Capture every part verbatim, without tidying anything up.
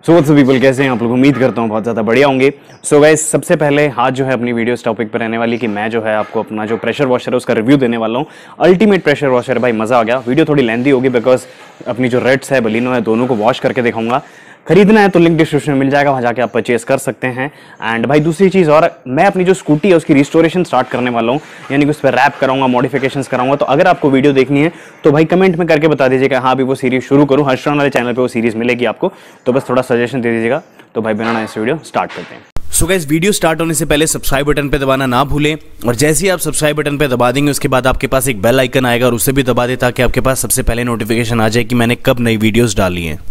So what's up people, कैसे हैं आप लोग? उम्मीद करता हूँ बहुत ज़्यादा बढ़िया होंगे। सो गाइस, सबसे पहले आज जो है अपनी वीडियो इस टॉपिक पर रहने वाली कि मैं जो है आपको अपना जो प्रेशर वॉशर है उसका रिव्यू देने वाला हूँ। अल्टीमेट प्रेशर वॉशर है भाई, मज़ा आ गया। वीडियो थोड़ी लेंथी होगी बिकॉज अपनी जो रेड्स है, बलिनो है, दोनों को वॉश करके दिखाऊंगा। खरीदना है तो लिंक डिस्क्रिप्शन में मिल जाएगा, वहाँ जाके आप परचेस कर सकते हैं। एंड भाई दूसरी चीज़, और मैं अपनी जो स्कूटी है उसकी रिस्टोरेशन स्टार्ट करने वाला हूँ, यानी कि उस पर रैप कराऊंगा, मॉडिफिकेशंस कराऊंगा। तो अगर आपको वीडियो देखनी है तो भाई कमेंट में करके बता दीजिएगा हाँ अभी वो सीरीज शुरू करूँ। हर्षरान वाले चैनल पर वो सीरीज मिलेगी आपको, तो बस थोड़ा सजेशन दे दीजिएगा। तो भाई बिना इस वीडियो स्टार्ट करते हैं। सो गाइस, वीडियो स्टार्ट होने से पहले सब्सक्राइब बटन पे दबाना ना भूलें, और जैसे ही आप सब्सक्राइब बटन पे दबा देंगे उसके बाद आपके पास एक बेल आइकन आएगा और उसे भी दबा दें ताकि आपके पास सबसे पहले नोटिफिकेशन आ जाए कि मैंने कब नई वीडियोस डाली हैं।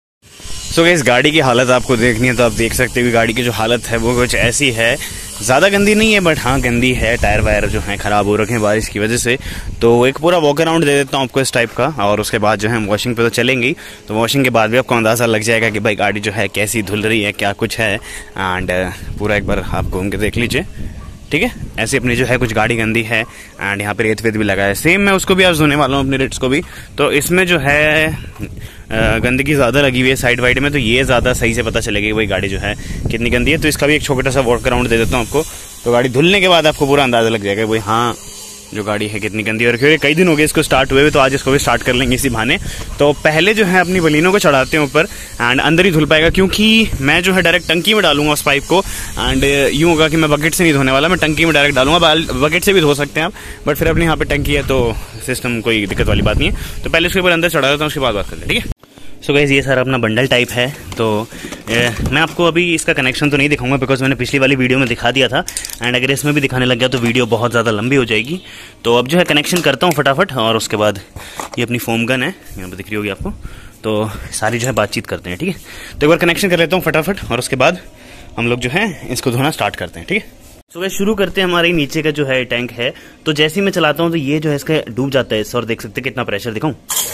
सो गाइस, गाड़ी की हालत आपको देखनी है तो आप देख सकते हो कि गाड़ी की जो हालत है वो कुछ ऐसी है। ज़्यादा गंदी नहीं है बट हाँ गंदी है। टायर वायर जो हैं ख़राब हो रखे हैं बारिश की वजह से। तो एक पूरा वॉक अराउंड दे देता हूँ आपको इस टाइप का, और उसके बाद जो है हम वॉशिंग पे तो चलेंगे। तो वॉशिंग के बाद भी आपको अंदाज़ा लग जाएगा कि भाई गाड़ी जो है कैसी धुल रही है, क्या कुछ है। एंड पूरा एक बार आप घूम के देख लीजिए, ठीक है। ऐसे अपनी जो है कुछ गाड़ी गंदी है एंड यहाँ पे रेत वेत भी लगा है। सेम मैं उसको भी आज धोने वाला हूँ, अपनी रेट्स को भी। तो इसमें जो है गंदगी ज़्यादा लगी हुई है साइड वाइड में, तो ये ज़्यादा सही से पता चलेगी भाई गाड़ी जो है कितनी गंदी है। तो इसका भी एक छोटा सा वॉक अराउंड दे देता हूँ आपको। तो गाड़ी धुलने के बाद आपको पूरा अंदाज़ा लग जाएगा भाई हाँ जो गाड़ी है कितनी गंदी है। और फिर कई दिन हो गए इसको स्टार्ट हुए हुए, तो आज इसको भी स्टार्ट कर लेंगे इसी बहाने। तो पहले जो है अपनी बलिनों को चढ़ाते हैं ऊपर एंड अंदर ही धुल पाएगा, क्योंकि मैं जो है डायरेक्ट टंकी में डालूंगा उस पाइप को। एंड यूँ होगा कि मैं बकेट से नहीं धोने वाला, मैं टंकी में डायरेक्ट डालूंगा। बकेट से भी धो सकते हैं आप, बट फिर अपने यहाँ पे टंकी है तो सिस्टम कोई दिक्कत वाली बात नहीं है। तो पहले उसके ऊपर अंदर चढ़ा देता हूँ, उसके बाद बात करते हैं, ठीक है। सो गाइस, ये सारा अपना बंडल टाइप है। तो ए, मैं आपको अभी इसका कनेक्शन तो नहीं दिखाऊंगा बिकॉज मैंने पिछली वाली वीडियो में दिखा दिया था। एंड अगर इसमें भी दिखाने लग गया तो वीडियो बहुत ज़्यादा लंबी हो जाएगी। तो अब जो है कनेक्शन करता हूँ फटाफट, और उसके बाद ये अपनी फोम गन है, यहाँ पर दिख रही होगी आपको। तो सारी जो है बातचीत करते हैं, ठीक है। तो एक बार कनेक्शन कर लेता हूँ फटाफट, और उसके बाद हम लोग जो है इसको धोना स्टार्ट करते हैं, ठीक है। तो वैसे शुरू करते हैं। हमारे नीचे का जो है टैंक है, तो जैसे ही मैं चलाता हूँ तो ये जो है इसका डूब जाता है इससे, और देख सकते हैं कितना प्रेशर दिखाऊँ।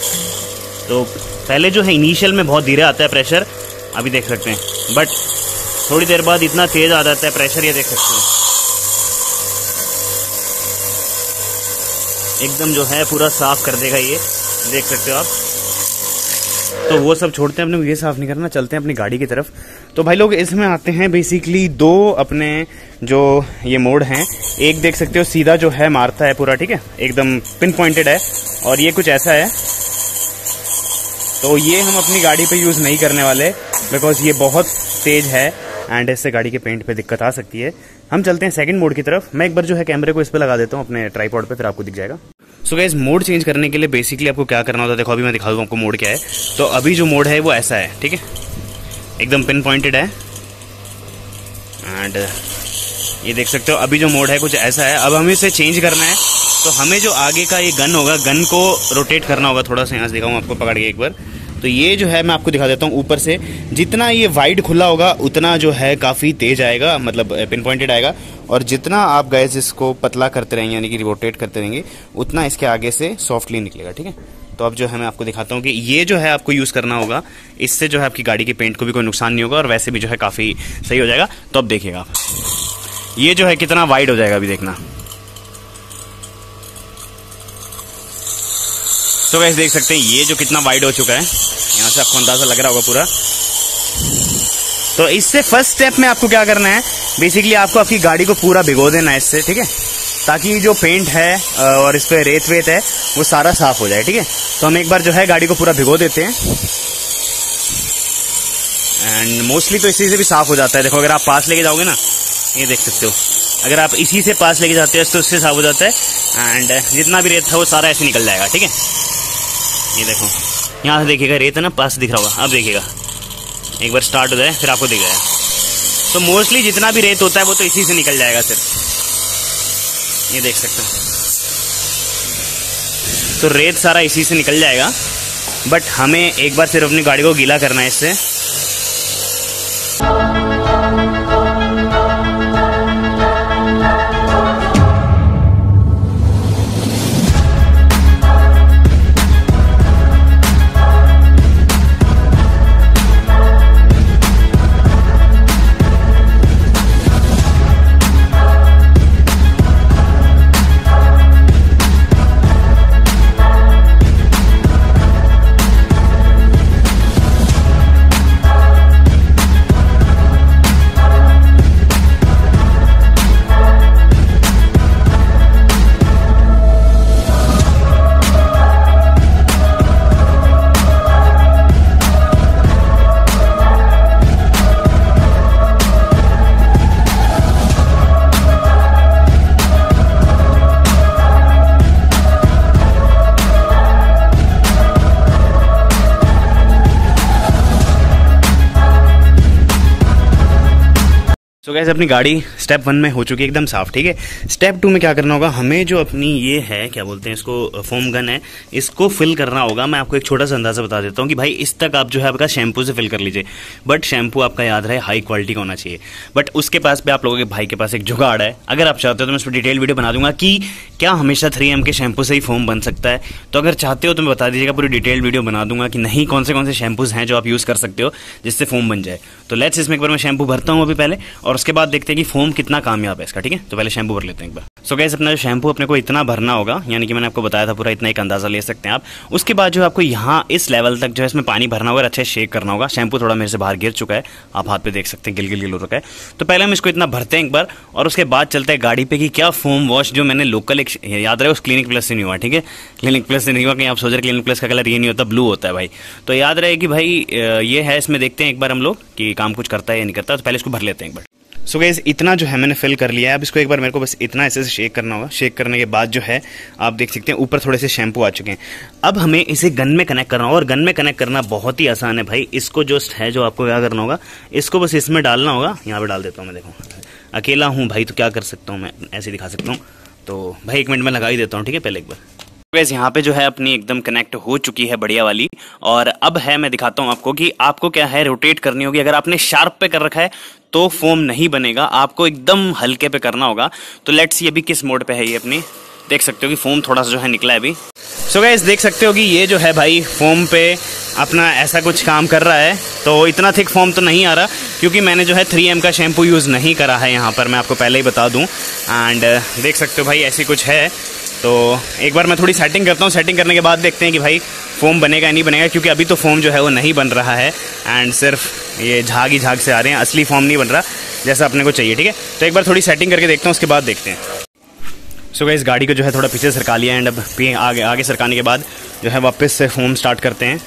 तो पहले जो है इनिशियल में बहुत धीरे आता है प्रेशर, अभी देख सकते हैं, बट थोड़ी देर बाद इतना तेज आ जाता है प्रेशर, ये देख सकते हैं एकदम जो है पूरा साफ कर देगा ये, देख सकते हो आप। तो वो सब छोड़ते हैं, अपने ये साफ नहीं करना, चलते हैं अपनी गाड़ी की तरफ। तो भाई लोग इसमें आते हैं बेसिकली दो अपने जो ये मोड हैं। एक देख सकते हो सीधा जो है मारता है पूरा, ठीक है, एकदम पिन पॉइंटेड है, और ये कुछ ऐसा है। तो ये हम अपनी गाड़ी पे यूज़ नहीं करने वाले बिकॉज ये बहुत तेज है एंड इससे गाड़ी के पेंट पे दिक्कत आ सकती है। हम चलते हैं सेकंड मोड की तरफ। मैं एक बार जो है कैमरे को इस पे लगा देता हूँ अपने ट्राइपॉड पे, फिर आपको दिख जाएगा। सो गाइस, मोड चेंज करने के लिए बेसिकली आपको क्या करना होता है, देखो अभी मैं दिखा दूँ आपको मोड क्या है। तो अभी जो मोड है वो ऐसा है, ठीक है, एकदम पिन पॉइंटेड है। एंड ये देख सकते हो अभी जो मोड है कुछ ऐसा है। अब हमें इसे चेंज करना है, तो हमें जो आगे का ये गन होगा, गन को रोटेट करना होगा थोड़ा सा। यहाँ से दिखाऊँ आपको पकड़ के एक बार। तो ये जो है मैं आपको दिखा देता हूँ ऊपर से। जितना ये वाइड खुला होगा उतना जो है काफ़ी तेज आएगा, मतलब पिन पॉइंटेड आएगा। और जितना आप गैस इसको पतला करते रहेंगे, यानी कि रोटेट करते रहेंगे, उतना इसके आगे से सॉफ्टली निकलेगा, ठीक है। तो अब जो है मैं आपको दिखाता हूँ कि ये जो है आपको यूज़ करना होगा। इससे जो है आपकी गाड़ी के पेंट को भी कोई नुकसान नहीं होगा, और वैसे भी जो है काफ़ी सही हो जाएगा। तो अब देखिएगा आप, ये जो है कितना वाइड हो जाएगा, अभी देखना। तो वैसे देख सकते हैं ये जो कितना वाइड हो चुका है, यहाँ से आपको अंदाजा लग रहा होगा पूरा। तो इससे फर्स्ट स्टेप में आपको क्या करना है, बेसिकली आपको आपकी गाड़ी को पूरा भिगो देना है इससे, ठीक है, ताकि जो पेंट है और इस पर रेत वेत है वो सारा साफ हो जाए, ठीक है। तो हम एक बार जो है गाड़ी को पूरा भिगो देते हैं एंड मोस्टली तो इसी से भी साफ हो जाता है। देखो अगर आप पास लेके जाओगे ना, ये देख सकते हो, अगर आप इसी से पास लेके जाते हो तो उससे साफ हो जाता है। एंड जितना भी रेत है वो सारा ऐसे निकल जाएगा, ठीक है। ये देखो यहाँ से देखिएगा, रेत है ना पास दिख रहा होगा। अब देखिएगा एक बार स्टार्ट हो जाए फिर आपको दिख जाएगा। तो मोस्टली जितना भी रेत होता है वो तो इसी से निकल जाएगा सिर्फ, ये देख सकते हो। तो रेत सारा इसी से निकल जाएगा, बट हमें एक बार सिर्फ अपनी गाड़ी को गीला करना है इससे। सो गाइस अपनी गाड़ी स्टेप वन में हो चुकी है एकदम साफ, ठीक है। स्टेप टू में क्या करना होगा, हमें जो अपनी ये है क्या बोलते हैं इसको, फोम गन है, इसको फिल करना होगा। मैं आपको एक छोटा सा अंदाजा बता देता हूँ कि भाई इस तक आप जो है आपका शैम्पू से फिल कर लीजिए, बट शैम्पू आपका याद रहे हाई क्वालिटी का होना चाहिए। बट उसके पास भी आप लोगों के भाई के पास एक जुगाड़ है, अगर आप चाहते हो तो मैं इस पर डिटेल वीडियो बना दूंगा कि क्या हमेशा थ्री एम के शैम्पू से ही फोम बन सकता है। तो अगर चाहते हो तो मैं बता दीजिएगा, पूरी डिटेल वीडियो बना दूंगा कि नहीं कौन से कौन से शैम्पूज हैं जो आप यूज़ कर सकते हो जिससे फोम बन जाए। तो लेट्स इसमें एक बार मैं शैम्पू भरता हूँ अभी पहले, और उसके बाद देखते हैं कि फोम कितना कामयाब है इसका, ठीक है। तो पहले शैम्पू भर लेते हैं एक बार। सो गाइस अपना जो शैम्पू अपने को इतना भरना होगा, यानी कि मैंने आपको बताया था पूरा इतना एक अंदाजा ले सकते हैं आप। उसके बाद जो आपको यहाँ इस लेवल तक जो है इसमें पानी भरना होगा और अच्छे शेक करना होगा। शैम्पू थोड़ा मेरे से बाहर गिर चुका है, आप हाथ पे देख सकते हैं गिल गिल गिल हो रखा है। तो पहले हम इसको इतना भरते हैं एक बार, और उसके बाद चलते हैं गाड़ी पे कि क्या फोम वॉश जो मैंने लोकल एक याद रहे उस क्लिनिक प्लस से नहीं हुआ, ठीक है। क्लिनिक प्लस से नहीं हुआ, कहीं आप सोच रहे क्लिनिक प्लस का कलर ये नहीं होता, ब्लू होता है भाई। तो याद रहे कि भाई ये है, इसमें देखते हैं एक बार हम लोग कि काम कुछ करता है या नहीं करता। तो पहले इसको भर लेते हैं एक बार। सो गाइस इतना जो है मैंने फिल कर लिया है। अब इसको एक बार मेरे को बस इतना ऐसे से शेक करना होगा। शेक करने के बाद जो है आप देख सकते हैं ऊपर थोड़े से शैम्पू आ चुके हैं। अब हमें इसे गन में कनेक्ट करना होगा, और गन में कनेक्ट करना बहुत ही आसान है भाई। इसको जो है जो आपको क्या करना होगा, इसको बस इसमें डालना होगा। यहाँ पे डाल देता हूँ मैं, देखो अकेला हूँ भाई तो क्या कर सकता हूँ, मैं ऐसे दिखा सकता हूँ। तो भाई एक मिनट में लगा ही देता हूँ, ठीक है। पहले एक बार गाइस यहाँ पे जो है अपनी एकदम कनेक्ट हो चुकी है बढ़िया वाली, और अब है मैं दिखाता हूँ आपको कि आपको क्या है रोटेट करनी होगी। अगर आपने शार्प पे कर रखा है तो फोम नहीं बनेगा, आपको एकदम हल्के पे करना होगा। तो लेट्स सी अभी किस मोड पे है ये अपनी, देख सकते हो कि फोम थोड़ा सा जो है निकला है अभी। सो गाइस देख सकते हो कि ये जो है भाई फोम पे अपना ऐसा कुछ काम कर रहा है। तो इतना थिक फोम तो नहीं आ रहा, क्योंकि मैंने जो है थ्री एम का शैम्पू यूज़ नहीं करा है यहाँ पर, मैं आपको पहले ही बता दूँ। एंड देख सकते हो भाई ऐसी कुछ है। तो एक बार मैं थोड़ी सेटिंग करता हूँ, सेटिंग करने के बाद देखते हैं कि भाई फोम बनेगा नहीं बनेगा, क्योंकि अभी तो फोम जो है वो नहीं बन रहा है एंड सिर्फ ये झाग ही झाग से आ रहे हैं, असली फोम नहीं बन रहा जैसा अपने को चाहिए, ठीक है। तो एक बार थोड़ी सेटिंग करके देखता हूँ, उसके बाद देखते हैं। सो गाइस गाड़ी को जो है थोड़ा पीछे सरका लिया, एंड अब आगे आगे सरकाने के बाद जो है वापस से फोम स्टार्ट करते हैं।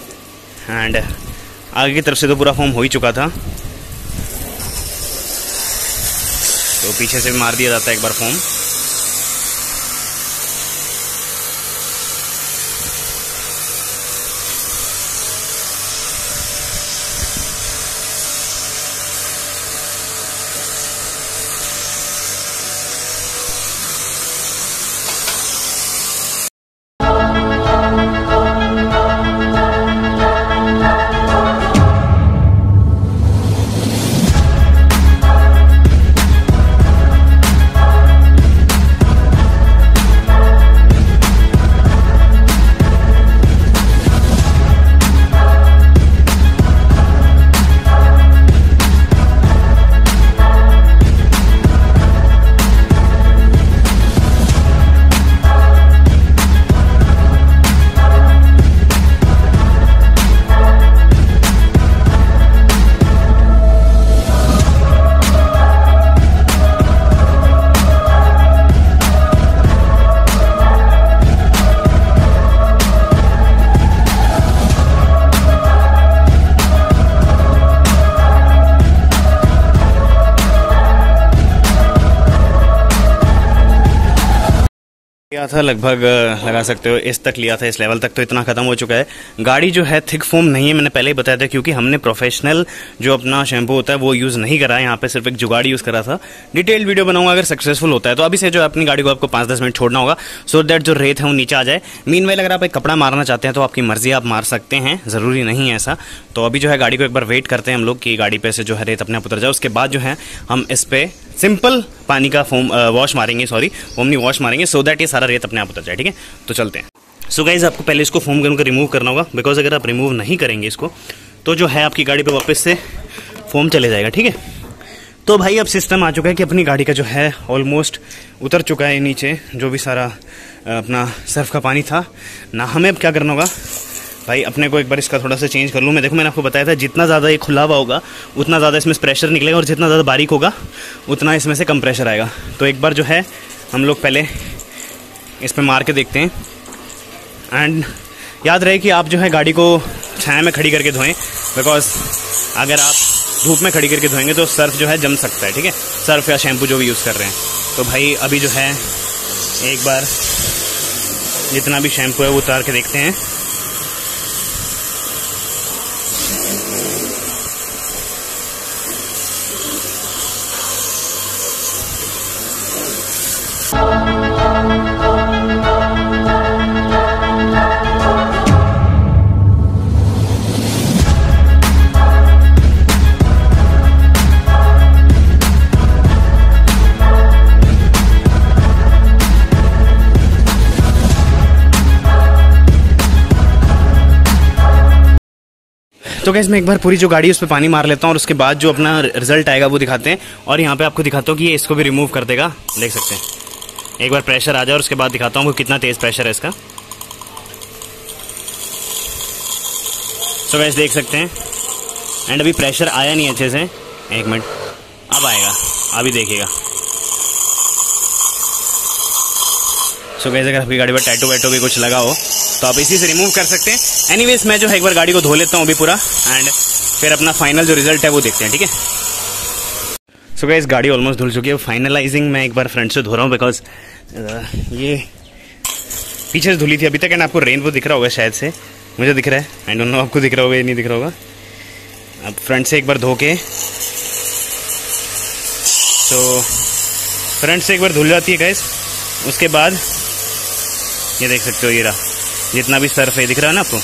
एंड आगे की तरफ से तो पूरा फोम हो ही चुका था, तो पीछे से भी मार दिया जाता है एक बार फोम। लिया था लगभग लगा सकते हो इस तक लिया था, इस लेवल तक, तो इतना खत्म हो चुका है। गाड़ी जो है थिक फोम नहीं है, मैंने पहले ही बताया था, क्योंकि हमने प्रोफेशनल जो अपना शैम्पू होता है वो यूज़ नहीं करा है, यहाँ पे सिर्फ एक जुगाड़ी यूज़ करा था। डिटेल वीडियो बनाऊंगा अगर सक्सेसफुल होता है तो। अभी से जो अपनी गाड़ी को आपको पाँच दस मिनट छोड़ना होगा, सो दैट जो रेत है वो नीचे आ जाए। मीनवाइल अगर आप एक कपड़ा मारना चाहते हैं तो आपकी मर्जी, आप मार सकते हैं, ज़रूरी नहीं है ऐसा। तो अभी जो है गाड़ी को एक बार वेट करते हैं हम लोग कि गाड़ी पे से जो है रेत अपने आप उतर जाए। उसके बाद जो है हम इस पे सिंपल पानी का फोम वॉश मारेंगे, सॉरी फोम नहीं वॉश मारेंगे, सो दैट ये सारा रेत अपने आप उतर जाए, ठीक है। तो चलते हैं। सो गाइज आपको पहले इसको फोम गन को रिमूव करना होगा, बिकॉज अगर आप रिमूव नहीं करेंगे इसको तो जो है आपकी गाड़ी पे वापस से फोम चले जाएगा, ठीक है। तो भाई अब सिस्टम आ चुका है कि अपनी गाड़ी का जो है ऑलमोस्ट उतर चुका है नीचे जो भी सारा अपना सर्फ का पानी था ना। हमें अब क्या करना होगा भाई, अपने को एक बार इसका थोड़ा सा चेंज कर लूँ मैं। देखो मैंने आपको बताया था जितना ज़्यादा ये खुला हुआ होगा उतना ज़्यादा इसमें प्रेशर निकलेगा, और जितना ज़्यादा बारीक होगा उतना इसमें से कम प्रेशर आएगा। तो एक बार जो है हम लोग पहले इस पर मार के देखते हैं। एंड याद रहे कि आप जो है गाड़ी को छाया में खड़ी करके धोएं, बिकॉज अगर आप धूप में खड़ी करके धोएंगे तो सर्फ जो है जम सकता है, ठीक है, सर्फ या शैम्पू जो भी यूज़ कर रहे हैं। तो भाई अभी जो है एक बार जितना भी शैम्पू है वो उतार के देखते हैं। तो गाइस मैं एक बार पूरी जो गाड़ी है उस पर पानी मार लेता हूँ और उसके बाद जो अपना रिजल्ट आएगा वो दिखाते हैं। और यहाँ पे आपको दिखाता हूँ कि ये इसको भी रिमूव कर देगा, देख सकते हैं। एक बार प्रेशर आ जाए और उसके बाद दिखाता हूँ कितना तेज़ प्रेशर है इसका। तो गाइस देख सकते हैं, एंड अभी प्रेशर आया नहीं अच्छे से। एक मिनट, अब आएगा, अभी देखिएगा। सो गाइस अगर आपकी गाड़ी पर टैटू वैटू भी कुछ लगा हो तो आप इसी से रिमूव कर सकते हैं। एनीवेज मैं जो है एक बार गाड़ी को धो लेता हूँ अभी पूरा, एंड फिर अपना फाइनल जो रिजल्ट है वो देखते हैं, ठीक है। सो गाइस गाड़ी ऑलमोस्ट धुल चुकी है। फाइनलाइजिंग मैं एक बार फ्रंट से धो रहा हूँ बिकॉज ये पीछे से धुली थी अभी तक। एंड आपको रेनबो दिख रहा होगा शायद से, मुझे दिख रहा है, आई डोंट नो आपको दिख रहा होगा या नहीं दिख रहा होगा। अब फ्रंट से एक बार धो के, तो फ्रंट से एक बार धुल जाती है गाइस। उसके बाद ये देख सकते हो, ये रहा जितना भी सर्फ है, दिख रहा है ना आपको।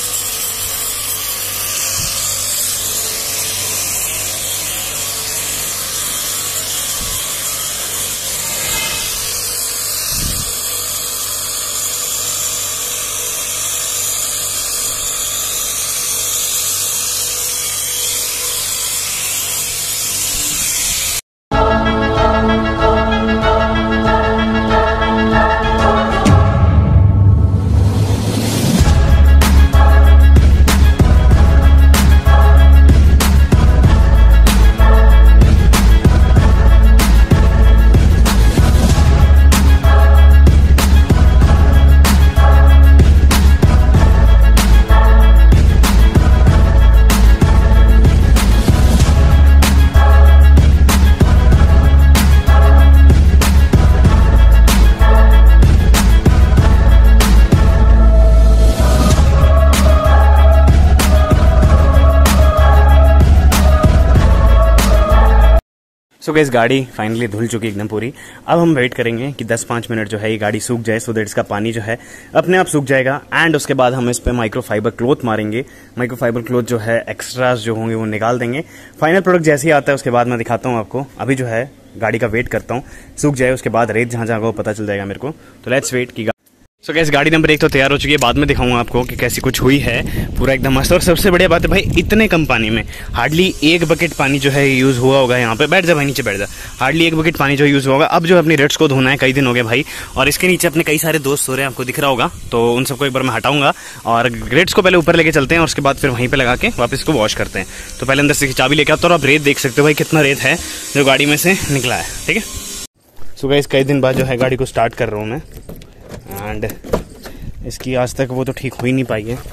सो गाइस गाड़ी फाइनली धुल चुकी एकदम पूरी। अब हम वेट करेंगे कि दस पाँच मिनट जो है ये गाड़ी सूख जाए, सो दैट इसका पानी जो है अपने आप सूख जाएगा। एंड उसके बाद हम इस पे माइक्रोफाइबर क्लॉथ मारेंगे। माइक्रोफाइबर क्लॉथ जो है एक्स्ट्रास जो होंगे वो निकाल देंगे। फाइनल प्रोडक्ट जैसे ही आता है उसके बाद मैं दिखाता हूँ आपको। अभी जो है गाड़ी का वेट करता हूँ, सूख जाए उसके बाद रेत जहाँ जहाँ को पता चल जाएगा मेरे को। तो लेट्स वेट की। सो गैस गाड़ी नंबर एक तो तैयार हो चुकी है, बाद में दिखाऊंगा आपको कि कैसी कुछ हुई है। पूरा एकदम मस्त। और सबसे बढ़िया बात है भाई, इतने कम पानी में हार्डली एक बकेट पानी जो है यूज़ हुआ होगा। यहाँ पे बैठ जा भाई, नीचे बैठ जा। हार्डली एक बकेट पानी जो यूज़ हुआ होगा। अब जो अपनी रेट्स को धोना है, कई दिन हो गए भाई, और इसके नीचे अपने कई सारे दोस्त हो रहे हैं, आपको दिख रहा होगा। तो उन सबको एक बार मैं हटाऊंगा और रेट्स को पहले ऊपर लेके चलते हैं और उसके बाद फिर वहीं पर लगा के वापस को वॉश करते हैं। तो पहले अंदर से चाबी लेके आता हूँ और आप रेत देख सकते हो भाई कितना रेत है जो गाड़ी में से निकला है, ठीक है। सो गाइस कई दिन बाद जो है गाड़ी को स्टार्ट कर रहा हूँ मैं, एंड इसकी आज तक वो तो ठीक हो ही नहीं पाई है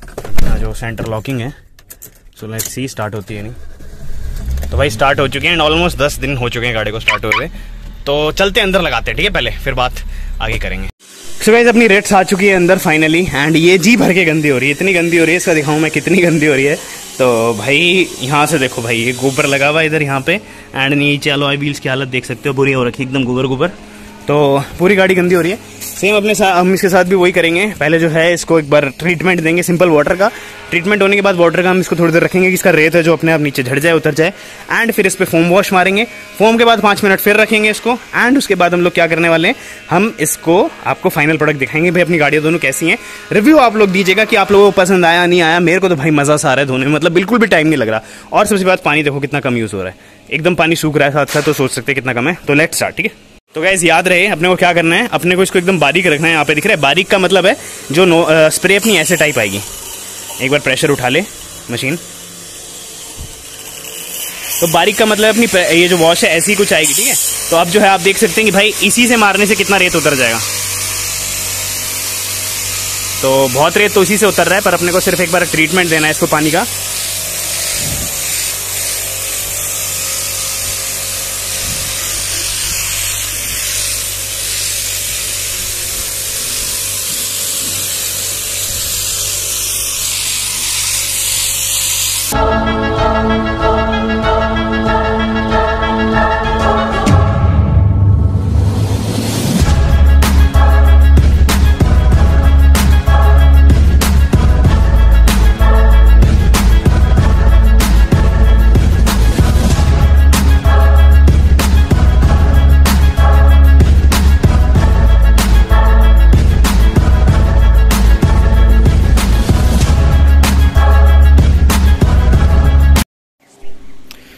जो सेंटर लॉकिंग है। सो लेट्स सी स्टार्ट होती है नहीं। तो भाई स्टार्ट हो चुके हैं एंड ऑलमोस्ट दस दिन हो चुके हैं गाड़ी को स्टार्ट हुए। तो चलते अंदर लगाते हैं, ठीक है, पहले फिर बात आगे करेंगे। सो गाइस अपनी रेट्स आ चुकी है अंदर फाइनली, एंड ये जी भर के गंदी हो रही है। इतनी गंदी हो रही है, इसका दिखाऊं मैं कितनी गंदी हो रही है। तो भाई यहाँ से देखो भाई, ये गोबर लगा हुआ है इधर यहाँ पे, एंड नीचे अलॉय व्हील्स की हालत देख सकते हो, बुरी हो रखी एकदम गोबर गोबर। तो पूरी गाड़ी गंदी हो रही है। सेम अपने साथ हम इसके साथ भी वही करेंगे। पहले जो है इसको एक बार ट्रीटमेंट देंगे सिंपल वाटर का। ट्रीटमेंट होने के बाद वाटर का हम इसको थोड़ी देर रखेंगे कि इसका रेत है जो अपने आप नीचे झड़ जाए, उतर जाए। एंड फिर इस पे फोम वॉश मारेंगे। फोम के बाद पाँच मिनट फिर रखेंगे इसको। एंड उसके बाद हम लोग क्या करने वाले हैं, हम इसको आपको फाइनल प्रोडक्ट दिखाएंगे भाई अपनी गाड़ियाँ दोनों कैसी हैं। रिव्यू आप लोग दीजिएगा कि आप लोगों को पसंद आया नहीं आया। मेरे को तो भाई मजा सा आ रहा है धोने में, मतलब बिल्कुल भी टाइम नहीं लग रहा। और सबसे बात, पानी देखो कितना कम यूज हो रहा है, एकदम पानी सूख रहा है साथ साथ, तो सोच सकते हैं कितना कम है। तो लेट्स स्टार्ट, ठीक है। तो गाइस याद रहे अपने को क्या करना है, अपने को इसको एकदम बारीक रखना है। यहाँ पे दिख रहा है बारीक का मतलब है जो नो आ, स्प्रे अपनी ऐसे टाइप आएगी। एक बार प्रेशर उठा ले मशीन, तो बारीक का मतलब अपनी ये जो वॉश है ऐसी कुछ आएगी, ठीक है। तो अब जो है आप देख सकते हैं कि भाई इसी से मारने से कितना रेत उतर जाएगा। तो बहुत रेत तो इसी से उतर रहा है, पर अपने को सिर्फ एक बार ट्रीटमेंट देना है इसको पानी का।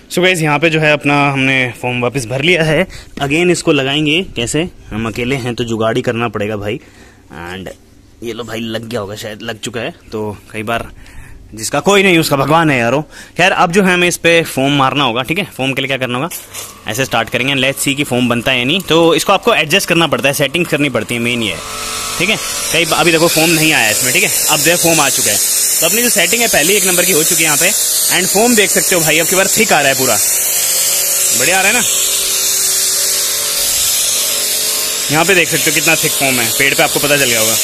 सो गाइस यहाँ पे जो है अपना हमने फॉर्म वापस भर लिया है। अगेन इसको लगाएंगे कैसे, हम अकेले हैं तो जुगाड़ी करना पड़ेगा भाई। एंड ये लो भाई, लग गया होगा शायद, लग चुका है। तो कई बार जिसका कोई नहीं उसका भगवान है यारो। खैर अब जो है हमें इस पे फोम मारना होगा, ठीक है। फोम के लिए क्या करना होगा, ऐसे स्टार्ट करेंगे, लेट्स सी कि फोम बनता है या नहीं। तो इसको आपको एडजस्ट करना पड़ता है, सेटिंग्स करनी पड़ती है, मेन ये है, ठीक है। कई अभी देखो फोम नहीं आया इसमें, ठीक है। अब जो फोम आ चुका है, तो अपनी जो सेटिंग है पहली एक नंबर की हो चुकी है यहाँ पे। एंड फोम देख सकते हो भाई, अब की बार थिक आ रहा है, पूरा बढ़िया आ रहा है ना। यहाँ पे देख सकते हो कितना थिक फोम है, पेड़ पे आपको पता चल गया होगा।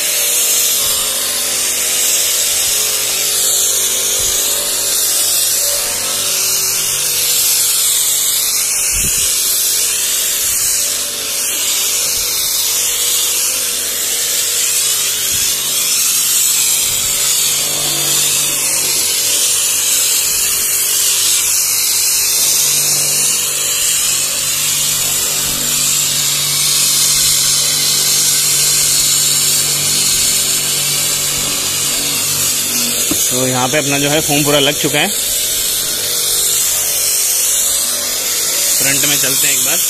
तो यहाँ पे अपना जो है फोम पूरा लग चुका है। फ्रंट में चलते हैं एक बार।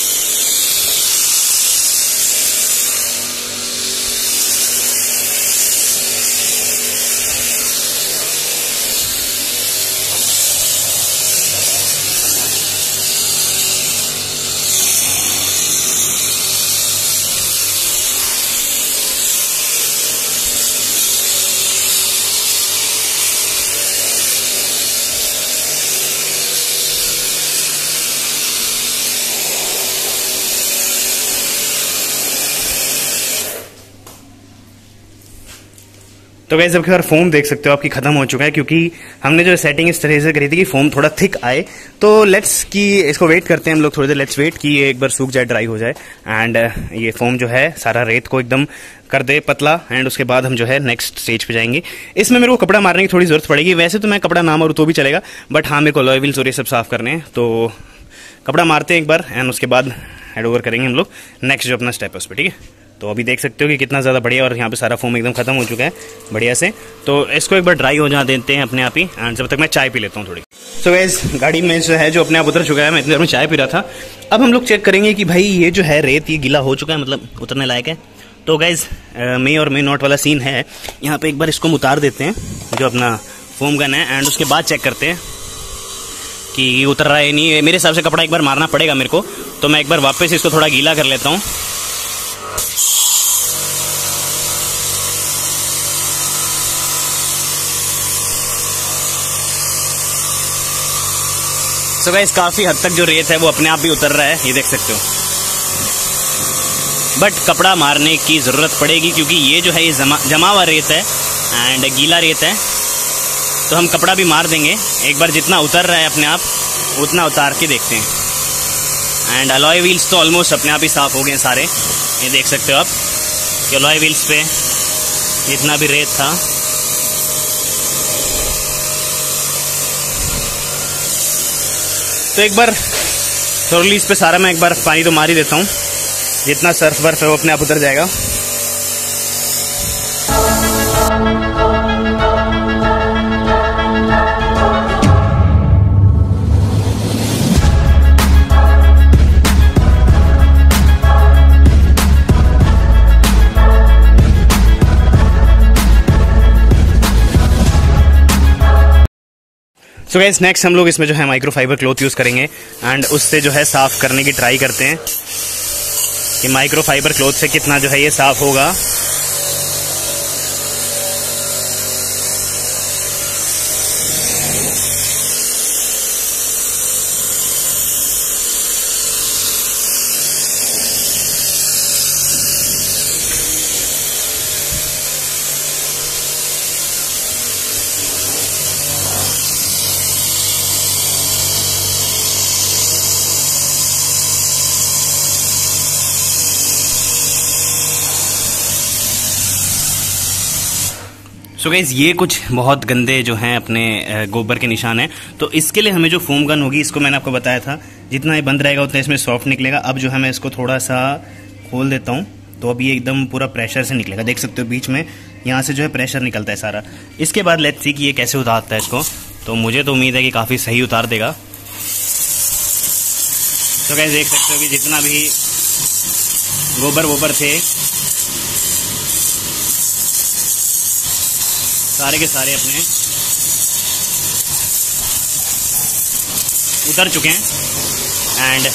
तो गाइस अब की बार फोम देख सकते हो आपकी खत्म हो चुका है, क्योंकि हमने जो सेटिंग इस तरह से करी थी कि फोम थोड़ा थिक आए। तो लेट्स की इसको वेट करते हैं हम लोग थोड़ी देर, लेट्स वेट कि ये एक बार सूख जाए, ड्राई हो जाए। एंड ये फोम जो है सारा रेत को एकदम कर दे पतला। एंड उसके बाद हम जो है नेक्स्ट स्टेज पे जाएंगे। इसमें मेरे को कपड़ा मारने की थोड़ी जरूरत पड़ेगी। वैसे तो मैं कपड़ा ना मारूँ तो भी चलेगा, बट हाँ मेरे को अलॉय व्हील्स और ये सब साफ करने हैं, तो कपड़ा मारते हैं एक बार। एंड उसके बाद हेड ओवर करेंगे हम लोग नेक्स्ट जो अपना स्टेप है उस पर, ठीक है। तो अभी देख सकते हो कि कितना ज़्यादा बढ़िया, और यहाँ पे सारा फोम एकदम खत्म हो चुका है बढ़िया से। तो इसको एक बार ड्राई हो जा देते हैं अपने आप ही। एंड जब तक मैं चाय पी लेता हूँ थोड़ी। सो गाइस गाड़ी में जो है जो अपने आप उतर चुका है, मैं इतनी देर में चाय पी रहा था। अब हम लोग चेक करेंगे कि भाई ये जो है रेत ये गीला हो चुका है, मतलब उतरने लायक है। तो गाइस मे और मे नॉट वाला सीन है यहाँ पे। एक बार इसको उतार देते हैं जो अपना फोम गन है, एंड उसके बाद चेक करते हैं कि ये उतर रहा है नहीं। मेरे हिसाब से कपड़ा एक बार मारना पड़ेगा मेरे को, तो मैं एक बार वापस इसको थोड़ा गीला कर लेता हूँ। तो गाइस काफी हद तक जो रेत है वो अपने आप भी उतर रहा है, ये देख सकते हो। बट कपड़ा मारने की जरूरत पड़ेगी, क्योंकि ये जो है ये जमा जमा हुआ रेत है एंड गीला रेत है। तो हम कपड़ा भी मार देंगे एक बार, जितना उतर रहा है अपने आप उतना उतार के देखते हैं। एंड अलॉय व्हील्स तो ऑलमोस्ट अपने आप ही साफ हो गए सारे, ये देख सकते हो आप कि अलॉय व्हील्स पे जितना भी रेत था तो एक बार थोड़ी इस पे सारा मैं एक बार पानी तो मार ही देता हूँ। जितना सर्फ बर्फ है वो अपने आप उतर जाएगा। सो गाइस नेक्स्ट हम लोग इसमें जो है माइक्रो फाइबर क्लॉथ यूज़ करेंगे एंड उससे जो है साफ़ करने की ट्राई करते हैं कि माइक्रो फाइबर क्लॉथ से कितना जो है ये साफ़ होगा। सो गाइस ये कुछ बहुत गंदे जो हैं अपने गोबर के निशान हैं। तो इसके लिए हमें जो फोम गन होगी, इसको मैंने आपको बताया था जितना ये बंद रहेगा उतना इसमें सॉफ्ट निकलेगा। अब जो है मैं इसको थोड़ा सा खोल देता हूँ, तो अब ये एकदम पूरा प्रेशर से निकलेगा। देख सकते हो बीच में यहाँ से जो है प्रेशर निकलता है सारा। इसके बाद लेट्स सी कि ये कैसे उतारता है इसको। तो मुझे तो उम्मीद है कि काफ़ी सही उतार देगा। तो गाइस देख सकते हो कि जितना भी गोबर वोबर थे सारे के सारे अपने उतर चुके हैं। एंड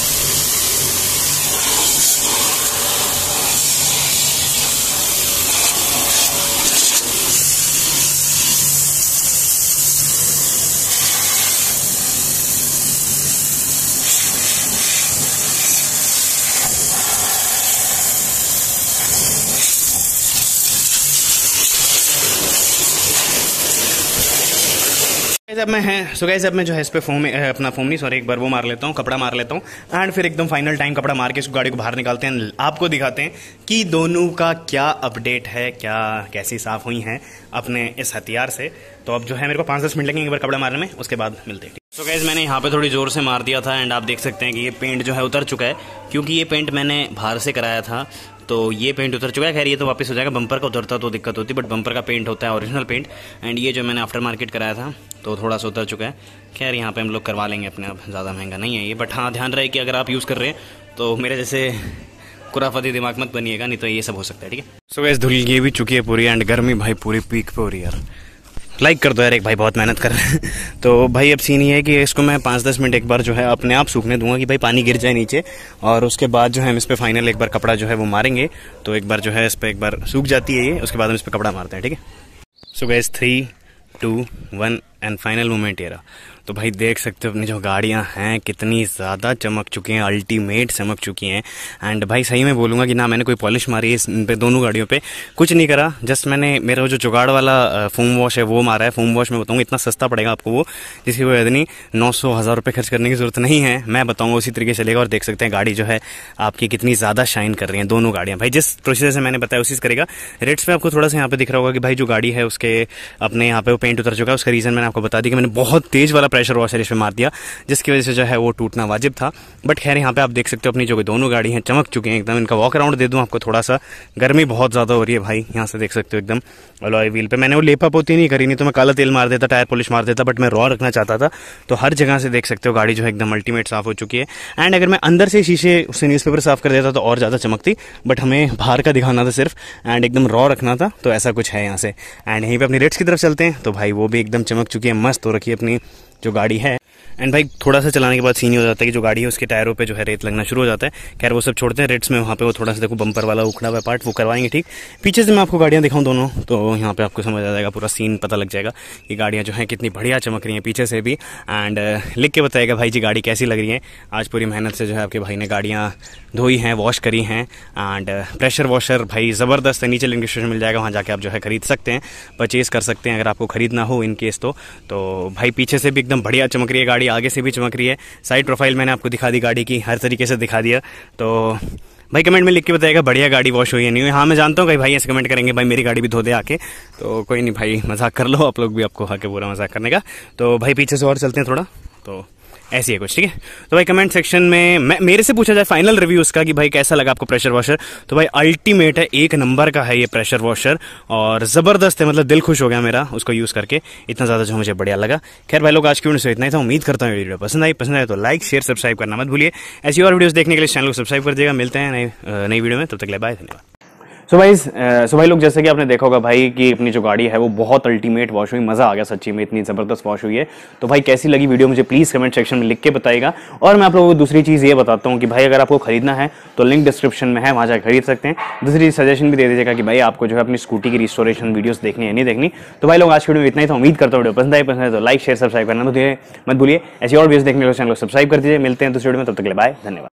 अब मैं है सो गाइस अब मैं जो है इस पे फोम अपना फोम नहीं सॉरी एक बार वो मार लेता हूँ, कपड़ा मार लेता हूँ एंड फिर एकदम फाइनल टाइम कपड़ा मार के इस गाड़ी को बाहर निकालते हैं, आपको दिखाते हैं कि दोनों का क्या अपडेट है, क्या कैसी साफ हुई हैं अपने इस हथियार से। तो अब जो है मेरे को पाँच दस मिनट लगेंगे एक बार कपड़ा मारने में, उसके बाद मिलते हैं। तो गाइस मैंने यहाँ पे थोड़ी जोर से मार दिया था एंड आप देख सकते हैं कि ये पेंट जो है उतर चुका है, क्योंकि ये पेंट मैंने बाहर से कराया था तो ये पेंट उतर चुका है। खैर ये तो वापस हो जाएगा, बम्पर का उतरता तो दिक्कत होती, बट बम्पर का पेंट होता है ओरिजिनल पेंट एंड ये जो मैंने आफ्टर मार्केट कराया था तो थोड़ा सा उतर चुका है। खैर यहाँ पे हम लोग करवा लेंगे अपने आप, ज़्यादा महंगा नहीं है ये, बट हाँ ध्यान रहे कि अगर आप यूज़ कर रहे हैं तो मेरे जैसे खुराफाती दिमाग मत बनिएगा, नहीं तो ये सब हो सकता है। ठीक है। सो गाइस धुल ये भी चुकी है पूरी एंड गर्मी भाई पूरी पीक पे हो रही है यार। लाइक कर दो यार, एक भाई बहुत मेहनत कर रहे हैं। तो भाई अब सीन ये है कि इसको मैं पाँच दस मिनट एक बार जो है अपने आप सूखने दूंगा कि भाई पानी गिर जाए नीचे, और उसके बाद जो है हम इस पर फाइनल एक बार कपड़ा जो है वो मारेंगे। तो एक बार जो है इस पर एक बार सूख जाती है ये, उसके बाद हम इस पर कपड़ा मारते हैं। ठीक है। So guys three two one and final moment ये रहा। तो भाई देख सकते हो अपनी जो गाड़ियां हैं कितनी ज़्यादा चमक चुकी हैं, अल्टीमेट चमक चुकी हैं। एंड भाई सही में बोलूँगा कि ना मैंने कोई पॉलिश मारी है इस पे, दोनों गाड़ियों पे कुछ नहीं करा, जस्ट मैंने मेरा जो जुगाड़ वाला फोम वॉश है वो मारा है। फोम वॉश मैं बताऊँगा इतना सस्ता पड़ेगा आपको वो, जिसकी वजह नहीं नौ सौ हज़ार रुपये खर्च करने की जरूरत नहीं है, मैं बताऊँगा उसी तरीके से चलेगा। और देख सकते हैं गाड़ी जो है आपकी कितनी ज़्यादा शाइन कर रही है दोनों गाड़ियाँ। भाई जिस प्रोसीजर से मैंने बताया उसी से करेगा। रेट्स पे आपको थोड़ा सा यहाँ पे दिख रहा होगा कि भाई जो गाड़ी है उसके अपने यहाँ पे वो पेंट उतर चुका है। उसका रीज़न मैंने आपको बता दिया कि मैंने बहुत तेज़ वाला प्रेशर वॉशर इसमें मार दिया, जिसकी वजह से जो है वो टूटना वाजिब था। बट खैर यहाँ पे आप देख सकते हो अपनी जो दोनों गाड़ी हैं चमक चुकी हैं एकदम। इनका वॉक अराउंड दे दूँ आपको थोड़ा सा, गर्मी बहुत ज़्यादा हो रही है भाई, यहाँ से देख सकते हो एकदम अलॉय व्हील पे मैंने वो लेपा पोती नहीं करी, नहीं तो मैं काला तेल मार देता, टायर पॉलिश मार देता, बट मैं रॉ रखना चाहता था। तो हर जगह से देख सकते हो गाड़ी जो है एकदम अल्टीमेट साफ हो चुकी है। एंड अगर मैं अंदर से शीशे उससे न्यूज़पेपर साफ कर देता तो और ज़्यादा चमकती, बट हमें बाहर का दिखाना था सिर्फ एंड एकदम रॉ रखना था, तो ऐसा कुछ है यहाँ से। एंड यहीं पे अपनी रेट्स की तरफ चलते हैं। तो भाई वो भी एकदम चमक चुकी है, मस्त हो रखी है अपनी जो गाड़ी है। एंड भाई थोड़ा सा चलाने के बाद सीन हो जाता है कि जो गाड़ी है उसके टायरों पे जो है रेत लगना शुरू हो जाता है। खैर वो सब छोड़ते हैं, रेट्स में वहाँ पे वो थोड़ा सा देखो बम्पर वाला उखड़ा हुआ पार्ट वो करवाएंगे। ठीक, पीछे से मैं आपको गाड़ियाँ दिखाऊँ दोनों, तो यहाँ पे आपको समझ आ जाएगा, पूरा सीन पता लग जाएगा कि गाड़ियाँ जो हैं कितनी बढ़िया चमक रही हैं पीछे से भी। एंड लिख के बताएगा भाई जी गाड़ी कैसी लग रही है। आज पूरी मेहनत से जो है आपके भाई ने गाड़ियाँ धोई हैं, वॉश करी हैं एंड प्रेशर वॉशर भाई ज़बरदस्त है, नीचे लिंक डिस्क्रिप्शन मिल जाएगा, वहाँ जाके आप जो है खरीद सकते हैं, परचेज कर सकते हैं अगर आपको खरीदना हो इन केस। तो तो भाई पीछे से भी एकदम बढ़िया चमक रही है गाड़ी, आगे से भी चमक रही है। साइड प्रोफाइल मैंने आपको दिखा दी गाड़ी की, हर तरीके से दिखा दिया। तो भाई कमेंट में लिख के बताएगा बढ़िया गाड़ी वॉश हुई है नहीं हुई। हाँ मैं जानता हूँ कई भाई ऐसे कमेंट करेंगे भाई मेरी गाड़ी भी धो दे आके, तो कोई नहीं भाई मजाक कर लो आप लोग भी, आपको आके पूरा मजाक करने का। तो भाई पीछे से और चलते हैं थोड़ा, तो ऐसी है कुछ। ठीक है। तो भाई कमेंट सेक्शन में मैं मेरे से पूछा जाए फाइनल रिव्यू उसका कि भाई कैसा लगा आपको प्रेशर वॉशर, तो भाई अल्टीमेट है, एक नंबर का है ये प्रेशर वॉशर और ज़बरदस्त है, मतलब दिल खुश हो गया मेरा उसको यूज़ करके, इतना ज़्यादा जो मुझे बढ़िया लगा। खैर भाई लोग आज की वीडियो से इतना ही था, उम्मीद करता हूँ वीडियो पसंद आई पसंद आए तो लाइक शेयर सब्सक्राइब करना मत भूलिए। ऐसी और वीडियोस देखने के लिए चैनल को सब्सक्राइब कर दिएगा। मिलते हैं नई नई वीडियो में, तब तक के लिए बाय, धन्यवाद। सो भाई सो भाई लोग जैसे कि आपने देखा होगा भाई कि अपनी जो गाड़ी है वो बहुत अल्टीमेट वॉश हुई, मज़ा आ गया सच्ची में, इतनी ज़बरदस्त वॉश हुई है। तो भाई कैसी लगी वीडियो मुझे प्लीज़ कमेंट सेक्शन में लिख के बताइएगा। और मैं आप लोगों को दूसरी चीज़ ये बताता हूँ कि भाई अगर आपको खरीदना है तो लिंक डिस्क्रिप्शन में है, वहाँ जाकर खरीद सकते हैं। दूसरी सजेशन भी दे दीजिएगा कि भाई आपको जो है अपनी स्कूटी की रिस्टोरेशन वीडियोस देखनी है नहीं देखनी। तो भाई लोग आज की वीडियो में इतना ही था, उम्मीद करता हूँ वीडियो पसंद आई पसंद है तो लाइक शेयर सब्सक्राइब करना मत भूलिए। ऐसी और वीडियोस देखने के लिए चैनल को सब्सक्राइब कर दीजिए। मिलते हैं दूसरी वीडियो में, तब तक के लिए बाय, धन्यवाद।